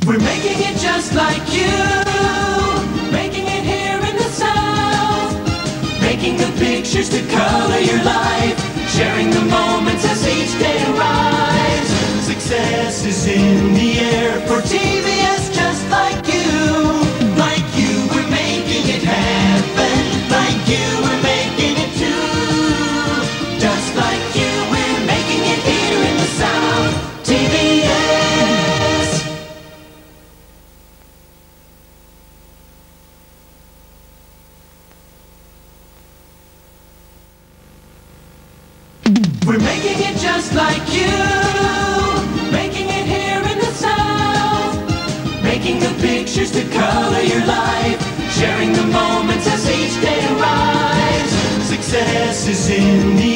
We're making it just like you, making it here in the South, making the pictures to color your life, sharing the moments as each day arrives. Success is in the air for TVS, just like you. Like you, we're making it happen. Like you, we're making it too. Just like you, we're making it here in the South. TVS. We're making it just like you, making it here in the South, making the pictures to color your life, sharing the moments as each day arrives. Success is in the